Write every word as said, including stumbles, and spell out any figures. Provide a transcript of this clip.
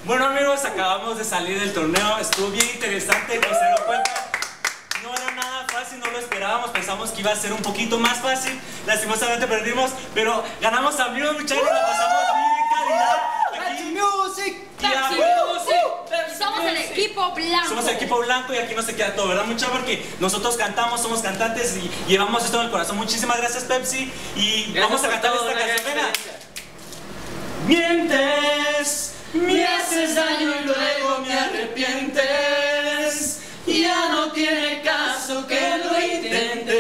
Bueno amigos, acabamos de salir del torneo, estuvo bien interesante, como se dieron cuenta. No era nada fácil, no lo esperábamos, pensamos que iba a ser un poquito más fácil. Lastimosamente perdimos, pero ganamos amigos, muchachos, la pasamos bien, calidad. Aquí, Music, y a huevos, Somos el equipo blanco. somos el equipo blanco y aquí no se queda todo, ¿verdad muchachos? Porque nosotros cantamos, somos cantantes y llevamos esto en el corazón. Muchísimas gracias Pepsi y Gracias vamos a por cantar todo, esta una canción. gran Venga. Mientes, me haces daño y luego me arrepientes. Ya no tiene caso que lo intentes.